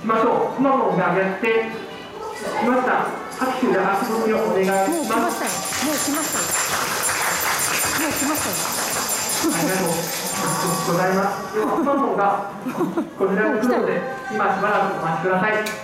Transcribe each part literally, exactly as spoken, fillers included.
しましょう。くまモンがやってきました。拍手で足踏みをお願いします。 もう来ましたよ。もう来ましたよ。もう来ましたよ。 ありがとうございます。ではくまモンがこちらに来るので、今しばらくお待ちください。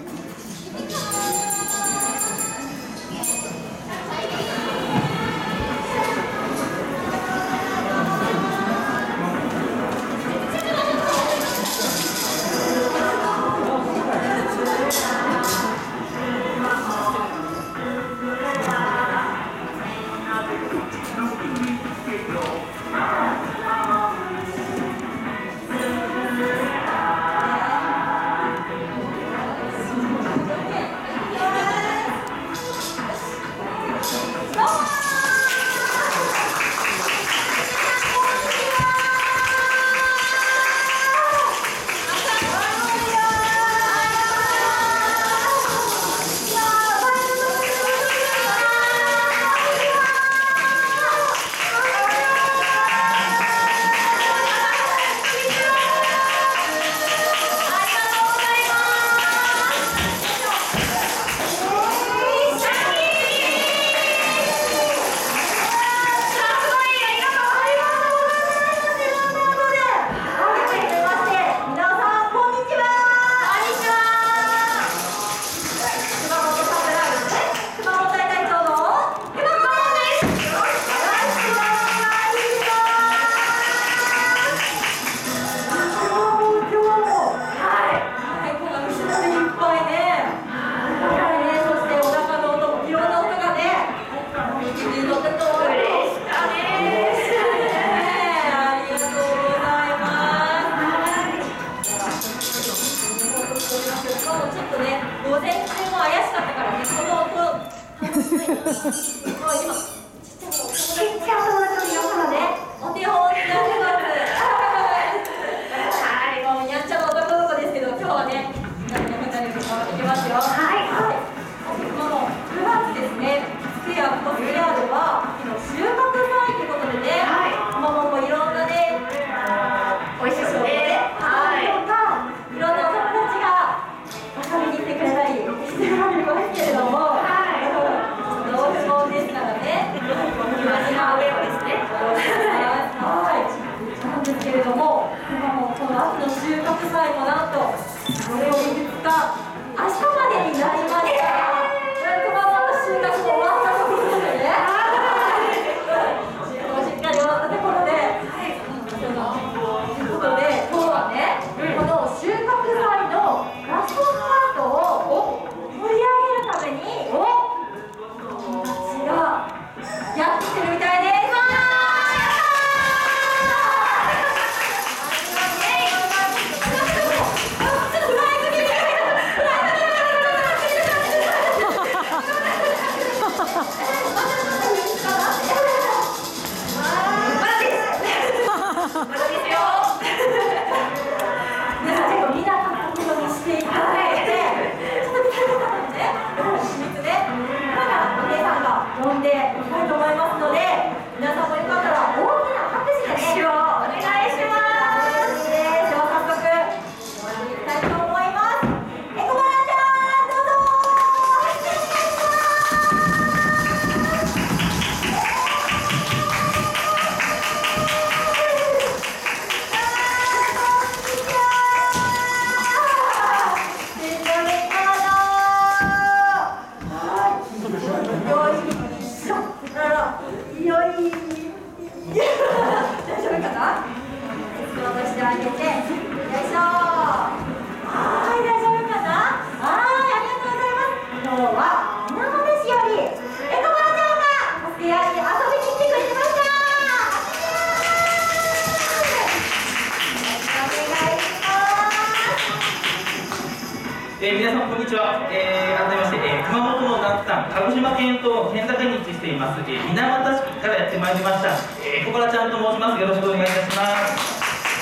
えー、皆さんこんにちは。えー、改めまして、えー、熊本の南端、鹿児島県と県境に位置しています、えー、水俣市からやってまいりました、えー、小原ちゃんと申します。よろしくお願いいたします。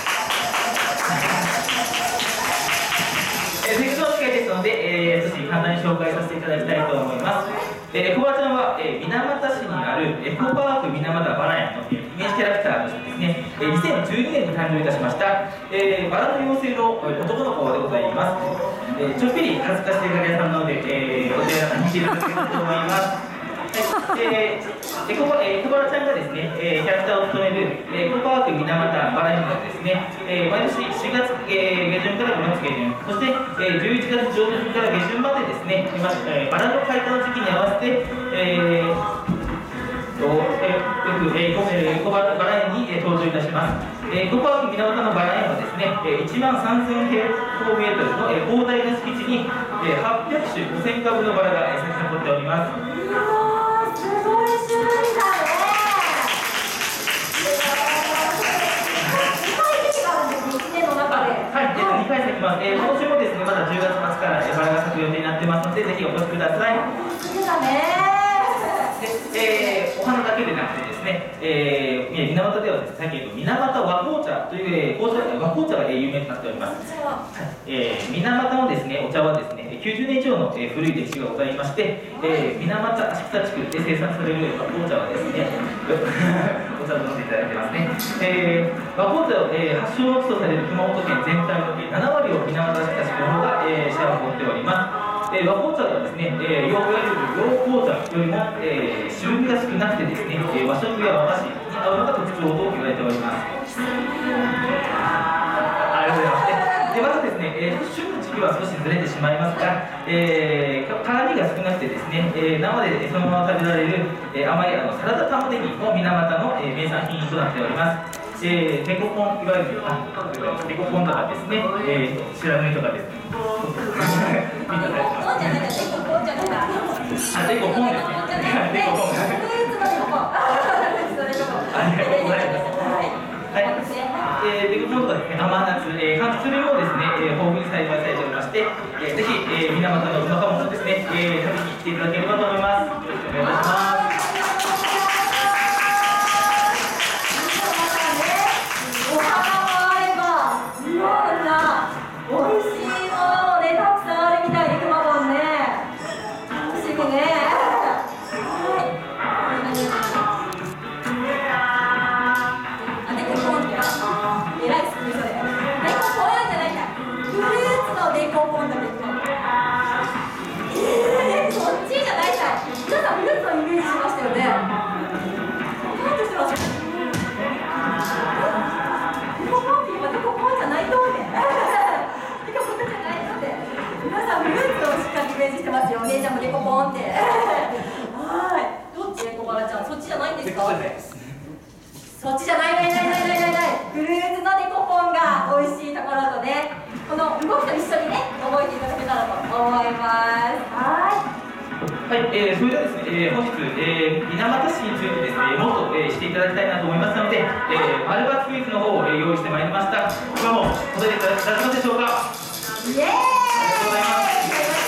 えー、せっかくの機会ですので、えー、少し簡単に紹介させていただきたいと思います。えー、小原ちゃんは、えー、水俣市にあるエコパーク水俣バラ園の、えー、イメージキャラクターとしてですね、えー、にせんじゅうにねんに誕生いたしました、えー、バラの妖精の男の子でございます。 えー、ちょっぴり恥ずかしいガリアさんなので、えー、お手柔らかにしていただければと思います。はい、えー、でここ、えー、小原ちゃんがですね、えー、キャラクターを務める、えー、コパワーク水俣バラ園がですね、えー、毎年しがつ、えー、下旬からごがつ下旬、そして、えー、じゅういちがつ上旬から下旬までですね、まえー、バラの開花の時期に合わせて、えーとえー、よく、えー、小原バラ園に、えー、登場いたします。えー、コパワーク水俣のバラ園はですね、えー、いちまんさんぜん平方メートルの、えー、広大な敷地に、えー、はっぴゃくしゅごせんかぶのバラが、えー、咲き誇っております。 すごい種類だね。にかい席があるんです、いちねんの中で。 はい、えー、にかい咲きます。えー、今年もですね、まだじゅうがつ末から、えー、バラが咲く予定になってますので、ぜひお越しください。 そうだね。 で、えー、お花だけでなくてですね、えー、水俣ではですね、最近水俣和紅茶という、えー、紅茶和紅茶が、えー、有名となっております。えー、水俣のですね、お茶はですね、きゅうじゅうねん以上の、えー、古い歴史がございまして、えー、水俣芦北地区で生産される和紅茶はですね、お茶を飲んでいただいてますね。えー、和紅茶を、えー、発祥の地とされる熊本県全体のななわりを水俣芦北地区の方が、えー、シェアを持っております。えー、和紅茶はですね、えー、洋いわゆる洋紅茶よりも、えー、種類が少なくてですね、えー、和食や和菓子に合うのが特徴と言われております。ありがとうございます。でまずですね、えー、旬の時期は少しずれてしまいますが、えー、辛みが少なくてですね、えー、生でそのまま食べられる、えー、甘いあのサラダ玉ねぎも水俣の、えー、名産品となっております。えー、デコポン、いわゆるあデコポンとかですね、えー、白縫いとかです。あ、デコポンですね。デコポン。ありがとうございます。はい。えー、デコポンとかですね、甘夏、えー、柑橘類もですね、えー、豊富に栽培されておりまして、えー、ぜひ、えー、水俣のうまかものですね、えー、食べに来ていただければと思います。よろしくお願いいたします。 お姉ちゃんもデコポンって。はい。どっち？小原ちゃん、そっちじゃないんですか？そっちじゃないないないないないないない。フルーツのデコポンが美味しいところとね、この動きと一緒にね、覚えていただけたらと思います。はい。 はい、えー、それではですね、えー、本日、えー、水俣市についてですね、もっと、えー、していただきたいなと思いますので、えー、丸抜クイズの方を、えー、用意してまいりました。今も答えていただけますでしょうか？ イエーイ。 ありがとうございます。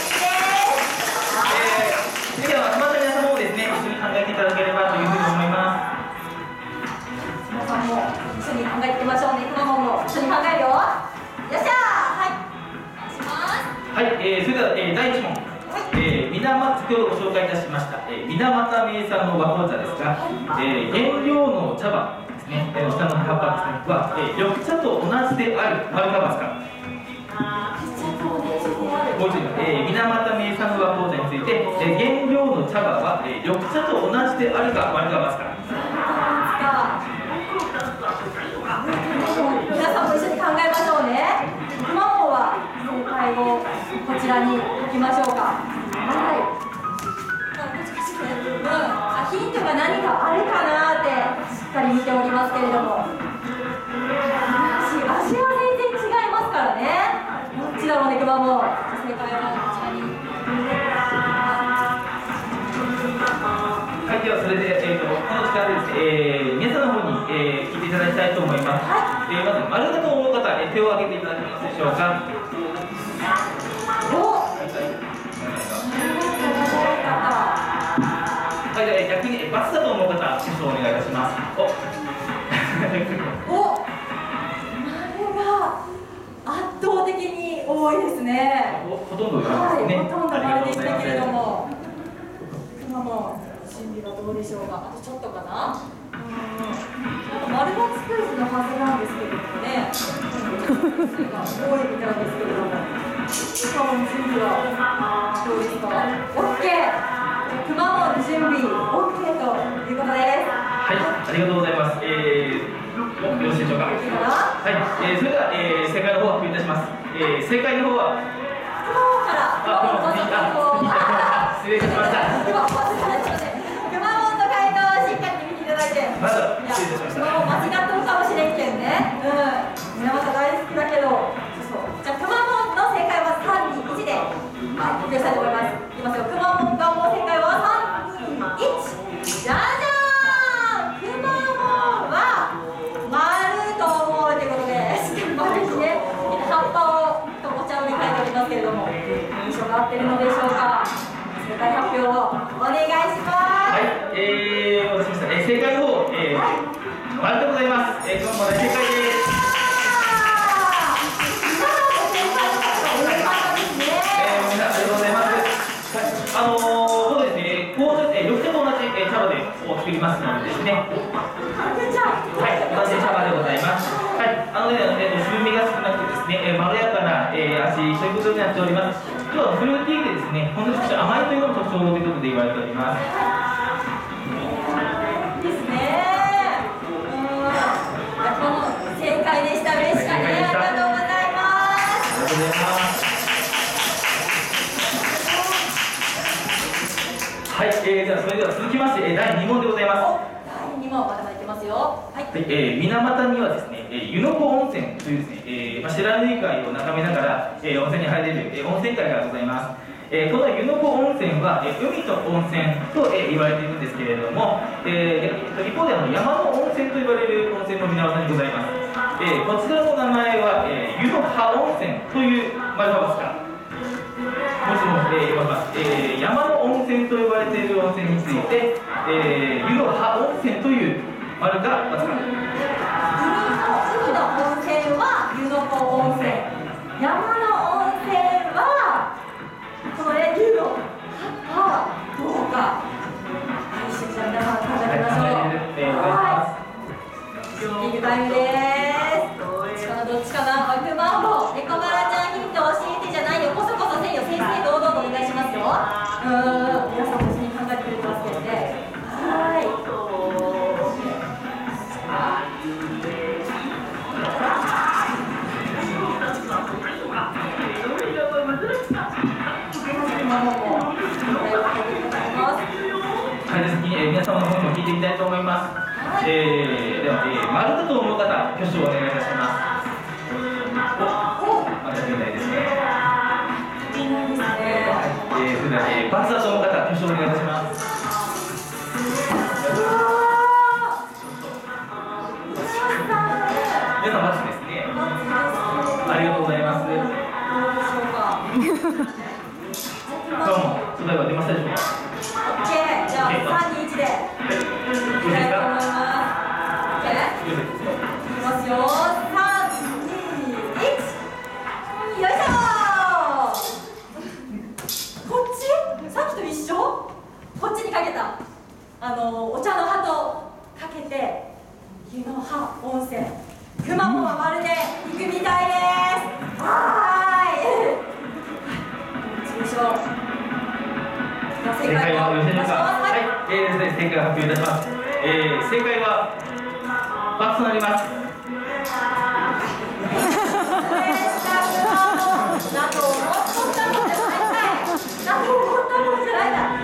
では、集まった皆様もですね、一緒に考えていただければというふうに思います。 皆さんも一緒に考えていきましょうね。くまモンも一緒に考えるよ。よっしゃー。はい。お願いします。 はい、えー、それでは、えー、だいいち問。えー、水俣、先ほどご紹介いたしました、えー、水俣名産の和紅茶ですが、えー、原料の茶葉ですね、えー、下の葉っぱですね、は、えー、緑茶と同じである、丸か×か。もう一度、えー、水俣名産の和紅茶について、えー、原料の茶葉は、えー、緑茶と同じであるか、丸か×か。 皆さんも一緒に考えましょうね。くまモンは正解をこちらに置きましょうか。はい。うん、あ、ヒントが何かあるかなってしっかり見ておりますけれども、足、足は全然違いますからね。どっちだろうね、くまモン。正解はこちらに。 はい、ではそれで、えー、とこの時間でですね、えー、皆さんの方に、えー、聞いていただきたいと思います。はい、えー、まず丸だと思う方、えー、手を挙げていただけますでしょうか。 お、 はい、では逆にえー、×だと思う方、挙手をお願いいたします。おお、丸が圧倒的に多いですね。 ほほとんど丸ですね。 はい、ほとんど丸でしたけれども、くまモン、準備はどうでしょうか。あとちょっとかな。うん、丸抜クイズのはずなんですけれどもね、数が多いみたいですけれども。 熊本準備はどうですか？ オーケー。熊本準備 オーケー ということです。 はい、ありがとうございます。えー、よろしいでしょうか。はい、えー、それでは、えー、正解の方を発表いたします。えー、正解の方は熊本から。 あ、熊本から失礼いたしました。 熊本の回答をしっかり見ていただいて。 まず失礼いたしました。 もう間違ってるかもしれんけんね。うん。水俣大好きだけど。そうそう。じゃあ熊本の正解はさんにいちで、はい、発表したいと思います。いきますよ。熊本の正解はさんにいち。じゃじゃーん。熊本は丸と思うということで、しっかり丸にね、葉っぱをともちゃんに書いておりますけれども、印象が合ってるのでしょうか。正解発表をお願いします。 はい、えー、お待たせしました。えー、正解の方、えー、はい、丸でございます。えー、熊本正解です。 今のご正解の方が多かったですね。 えー、みんなありがとうございます。あのー、そうですね、こうですね、緑茶と同じ、えー、茶葉でこう作りますのでですね。 はい、 同じ茶葉でございます。はい、あのね、えー、渋みが少なくてですね、えー、まろやかな、えー、味ということになっております。今日はフルーティーでですね、本当に少し甘いというのも特徴ということで言われております。 ですね。うん。この正解でした。嬉しかった。ありがとうございます。 ありがとうございます。はい、えー、じゃあそれでは続きまして、えー、だいに問でございます。 だいに問まだまだいきますよ。はい。 はい、えー、水俣にはですね、えー、湯の湖温泉というですね、えーまあ、白縫海を眺めながら、えー、温泉に入れる、えー、温泉街がございます。えー、この湯の湖温泉は、えー、海と温泉と、えー、言われているんですけれども、えー、一方であの山の温泉と言われる温泉も水俣にございます。えー、こちらの名前は、えー、湯の葉温泉という丸がますか。もしも、えー、言います、えー、山の温泉と呼ばれている温泉について、えー、湯の葉温泉という丸がますか。 海の温泉は湯の湖温泉。山の温泉はこれ湯の葉どうか。一緒にじゃあ皆さん考えてみましょう。はい。シンキングタイムです。どっちかなどっちかな。熊本猫バラちゃんヒント教えてじゃないよ。こそこそせんよ。先生堂々とお願いしますよ。うーん皆さんも一緒に考えてくれてますけどね。はい。 はい、ですね、えー、皆様の方にも聞いていきたいと思います。えー、では、えー、丸だと思う方、挙手をお願いいたします。お、まだ出ないですね。はい、えー、それでは、えー、バツだと思う方、挙手をお願いいたします。皆さん、バツですね。ありがとうございます。どうも、答えは出ましたでしょうか。 オッケー、じゃあさんにいちでいきたいと思います。オッケー。いきますよ。さんにいち。よいしょー。こっち？さっきと一緒？こっちにかけた。あのお茶の葉とかけて湯の葉温泉。熊本はまるで行くみたいです。はーい。どうしよう。 正解はよろしいですか。はい、えー、ですね、正解を発表いたします。えー、正解はバツとなります。 だと思ったもんじゃないかい。だと思ったもんじゃないか。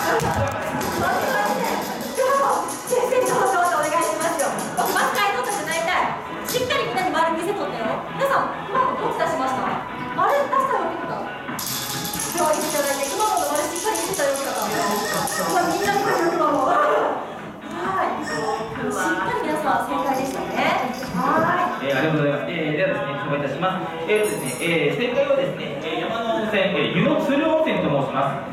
先生にどうぞお願いしますよ。僕バツ回取ったじゃないかい。しっかりみんなに丸見せとってよ。皆さん、今のどっち出しました？丸出したよってこと。では見ていただいて、熊本の丸しっかり見せたよって方。みんなにこれよ熊本。はい。しっかり皆さん正解でしたね。はい。 えー、ありがとうございます。えー、ではですね、紹介いたします。えーとですね、えー、正解はですね、えー、山の温泉、えー、湯の鶴温泉と申します。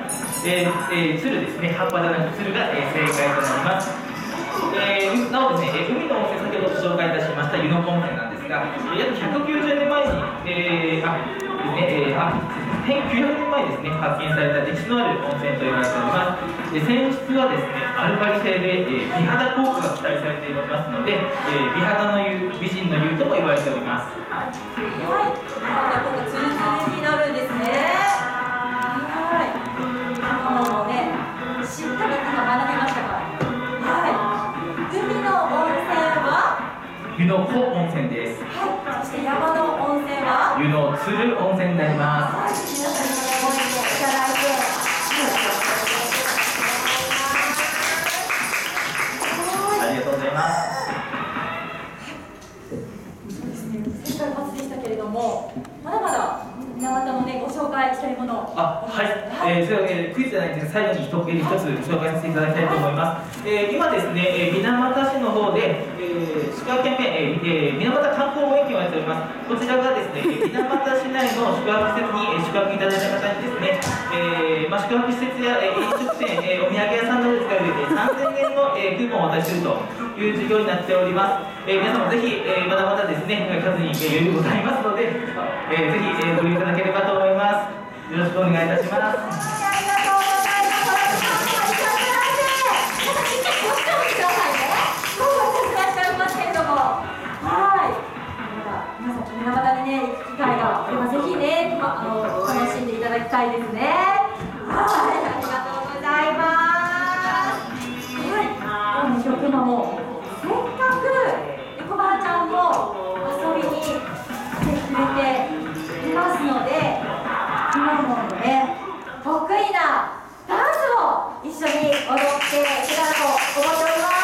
えー、えー、鶴ですね、葉っぱじゃなく鶴が、えー、正解となります。えー、なおですね、えー、海の温泉、先ほど紹介いたしました湯の湖温泉なんですが、えー、約ひゃくきゅうじゅうねんまえに、えー、あ、ですね、えー、あ、せんきゅうひゃくねんまえですね、発見された歴史のある温泉と言われております。で、泉質はですね、アルカリ性で、えー、美肌効果が期待されておりますので、えー、美肌の湯、美人の湯とも言われております。 はい、またここツルツルになるんですね。 の湖温泉です。 はい、そして山の温泉は湯の鶴温泉になります。 皆さんにご意見いただいて、 ありがとうございます。 そうですね、正解初でしたけれども、まだまだ水俣のね、ご紹介したいもの。 あ、はい、えー、それは、えー、クイズじゃないんですが、最後に一つ一つ紹介させていただきたいと思います。えー、今ですね、えー、水俣市の方で、えー、宿泊キャンペーン、えー、水俣観光応援券をやっております。こちらがですね、水俣市内の宿泊施設に、えー、宿泊いただいた方にですね、えーまあ、宿泊施設や、えー、飲食店、えー、お土産屋さんなどで使える、えー、さんぜんえんの、えー、クーポンをお渡しするという事業になっております。えー、皆さんもぜひ、えー、まだまだですね、数に、えー、余裕ございますので、えー、ぜひ、えー、ご利用いただければと思います。よろしくお願いいたします。 ありがとうございます。水俣にね、行く機会があればぜひね、ま、あの楽しんでいただきたいですね。はい、ありがとうございます。はい、今日の曲もせっかくエコバーちゃんも遊びに来てくれていますので、今もね、得意なダンスを一緒に踊っていけたらと思っております。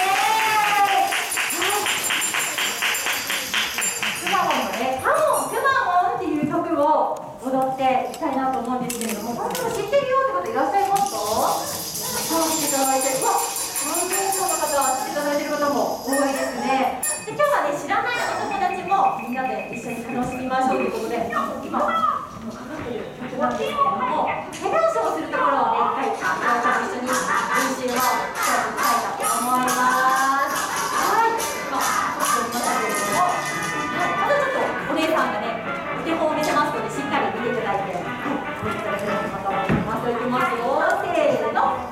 踊っていきたいなと思うんですけれども、本当に知ってるよって方いらっしゃいますか？そうしていただいて、うわ、さんぜん以上の方は知っていただいている方も多いですね。で、今日はね、知らないお友達もみんなで一緒に楽しみましょうということで、今、かかっている曲なんですけれども、手拍子をするところをね、一回、皆さんと一緒に練習をしていきたいと思います。はい、今、撮っておりましたけれども、はい、またちょっとお姉さんがね、お手本を見せますので、しっかり見ていただいて、はい、ご覧いただければと思います。いきますよ、せーの。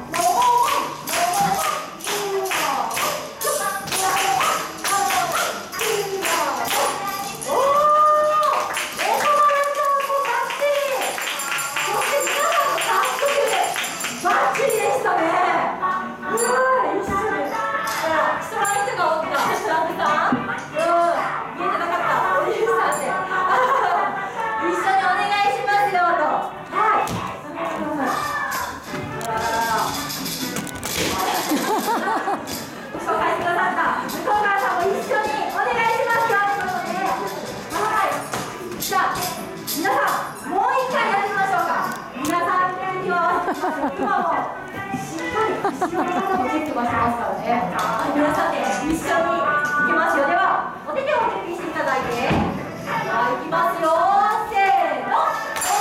今もしっかり後ろの方もチェックはしてますからね。はい、皆さんで一緒にいきますよ。ではお手手を準備していただいて、はい、いきますよ、せーの。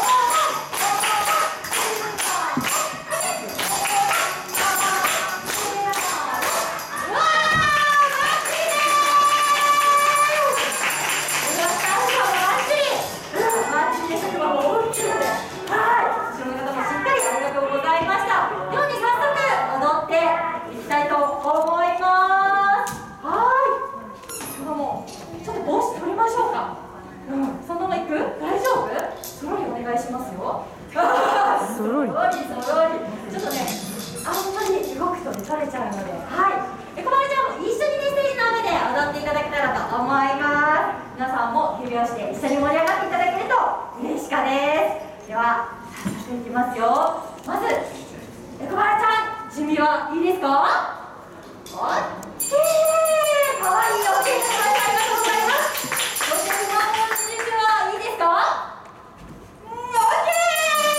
そろりそろり、ちょっとね、あんまり動くとね、取れちゃうので、はい、エコバルちゃんも一緒にね、ステージの上で踊っていただけたらと思います。皆さんも手拍子で一緒に盛り上がっていただけると嬉しかです。では、早速いきますよ。まず、エコバルちゃん、準備はいいですか？オッケー、かわいいお手振りありがとうございます。そして、皆さんの準備はいいですか？オッケー。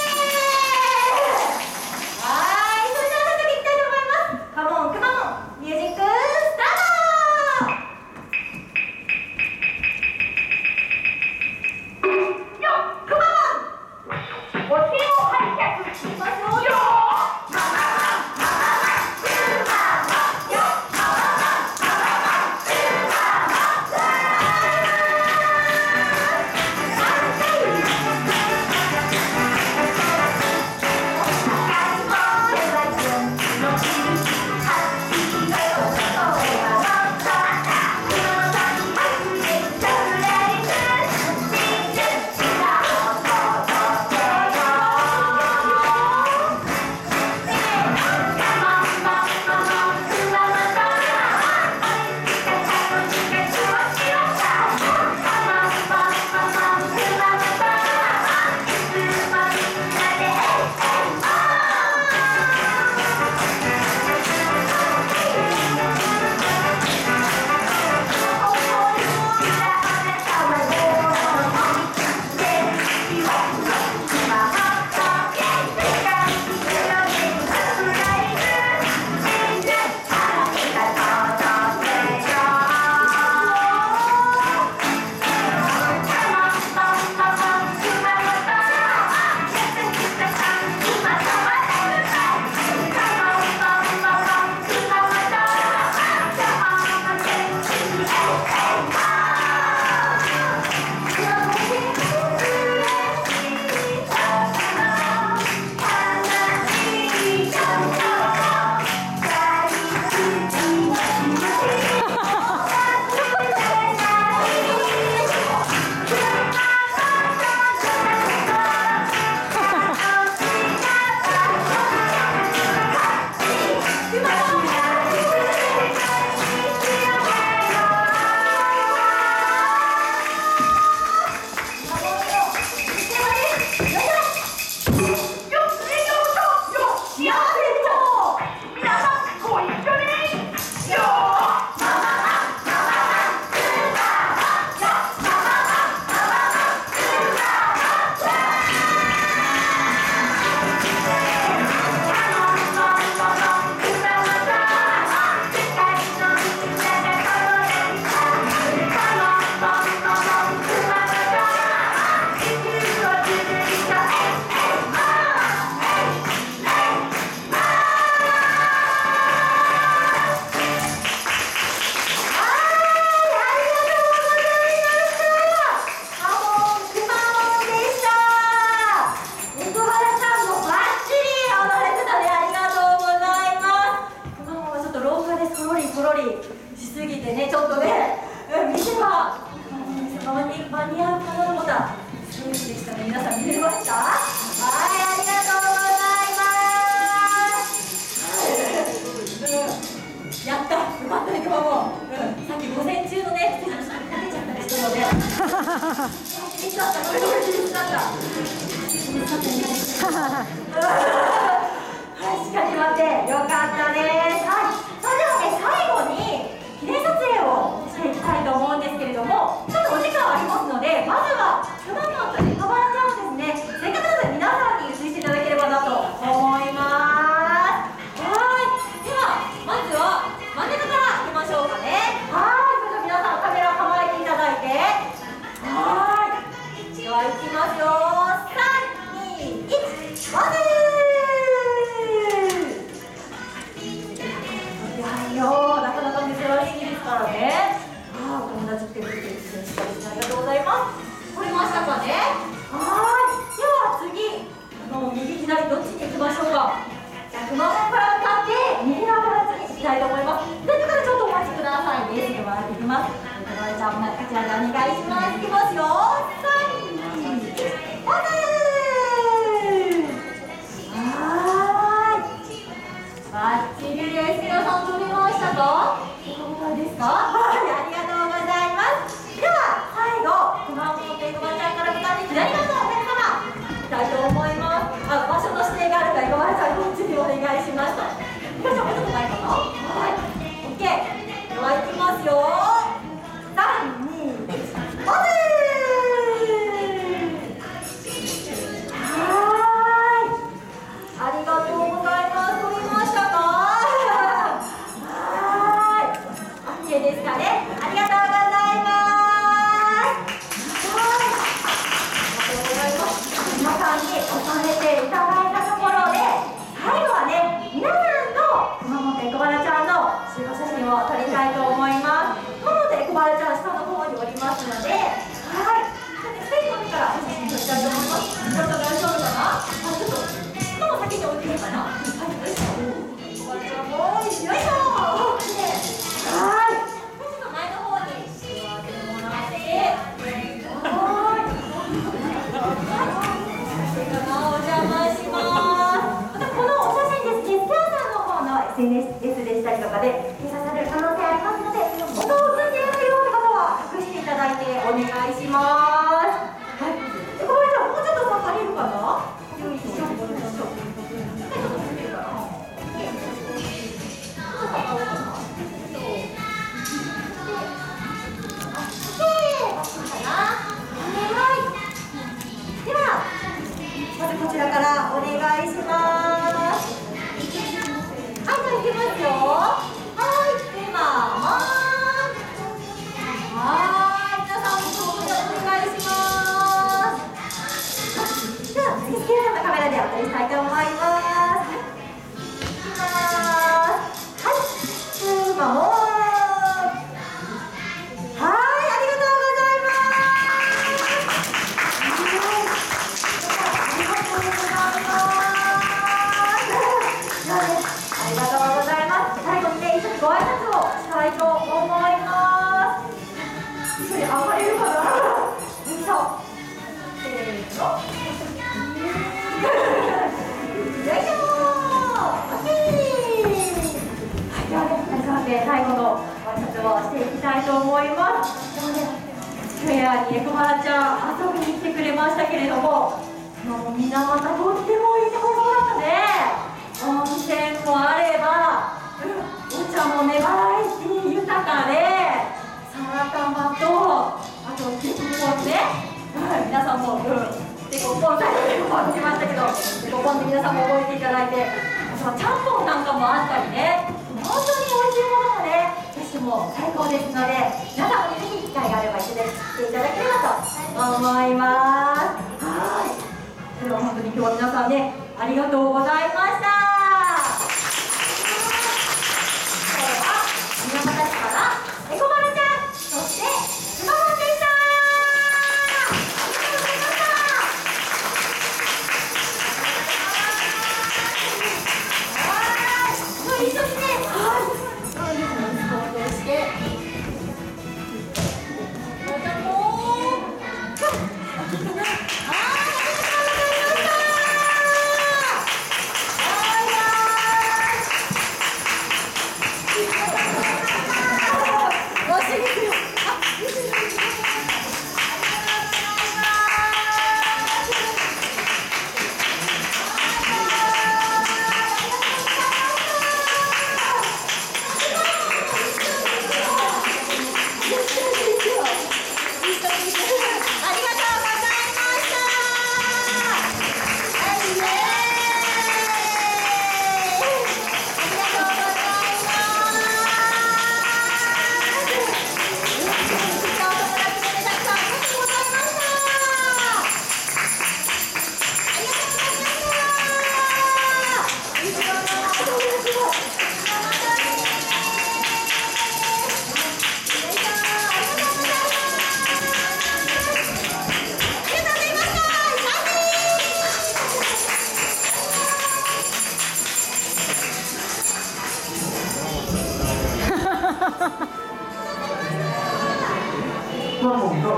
カモンカモン、ミュージックスタート。よっ、カモン、お手を拝借しますよ。よっ、 いつだったの？いつだった？はい、しっかり待って、よかったです。はい、それではね、最後に記念撮影をしていきたいと思うんですけれども、ちょっとお時間ありますので、まずはくまモンとネコバラちゃんをですね、せっかくなので皆さんに映していただければなと思います。はい、ではまずは真ん中からいきましょうかね。はい、それでは皆さんカメラ構えていただいて、はい、ではいきますよ。さん、に、いち、まずなかなか珍しいですからね。ああ、お友達来てくれてありがとうございます。撮れましたかね。はい、では次、あの右左どっちに行きましょうか。じゃあ、くまモンから向かって右の形に行きたいと思います。だからちょっとお待ちくださいね。では行きます。くまちゃんもこちらでお願いします。いきますよ。さん、に、いち、まずバッチリです。皆さん撮れましたか？いかがですか？はい、ありがとうございます。では最後、くまモンとエゴマちゃんから向かって左側のお客様いきたいと思います。あ、場所の指定があるからエゴマちゃんこっちにお願いしますと。エゴマちゃんもうちょっと前かな？はい、オッケー。ではいきますよ。さん、に、いち、まずありがとうございます。撮れましたか？はい。OK ですかね。ありがとうございます。はい。ありがとうございます。皆さんに収めていただいたところで、最後はね、皆さんのくまモンとエコバラちゃんの集合写真を撮りたいと思います。くまモンとエコバラちゃん下の方におりますので、はい。ステージの上からお写真撮りたいと思います。これ大丈夫かな？あ、ちょっと。先に置いていいかな。はい、よいしょ。よいしょ。はい。ちょっと前の方に座ってもらって。はい。お邪魔します。またこのお写真ですね、スターさんの方の エスエヌエス でしたりとかで掲載される可能性ありますので、音を映っているような方は隠していただいてお願いします。はい。これじゃあもうちょっとさ、足りるかな？よいしょ。では、まずこちらからお願いします。はい、じゃあいきますよ。はい、では、はい、皆さんもここでお願いします。では、次、スケールのカメラでお撮りしたいと思います。いきます。はい、ではもう。ご挨拶をしたいと思います。一緒に上がれるかな？よいしょ。せーの。よいしょ。オッケー。はい、ではね、始まって最後のご挨拶をしていきたいと思います。でもね、スクエアにエコバラちゃん遊びに来てくれましたけれども、もうみんなまたとってもいいところだったね。温泉もあれば、お茶もね、バラエティ豊かで、サラ玉と、あとデコポンね、はい、皆さんも、うん、デコポン、最初デコポン来ましたけど、デコポンで皆さんも覚えていただいて、あとはちゃんぽんなんかもあったりね、本当に美味しいものもね、私も最高ですので、皆さんもぜひ機会があれば一緒に来ていただければと思います。はい、それは本当に今日は皆さんね、ありがとうございました。皆様たちからエコバラちゃん、そしてくまモンでした。ありがとうございました。はい、一緒にね、はい、そういうのに想像して、またもう、あ、いいかな。はい、ありがとうございました。はい。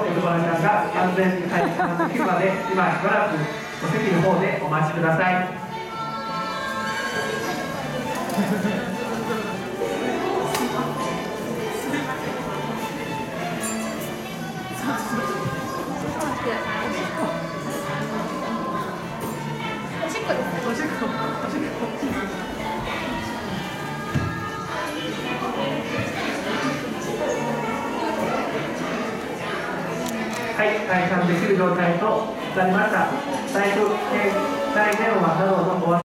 エコバラちゃんが安全に退散できるまで今しばらくお席の方でお待ちください。 おしっこですね。おしっこ。おしっこ。 はい、退散できる状態となりました。最初、携帯電話などのお忘れ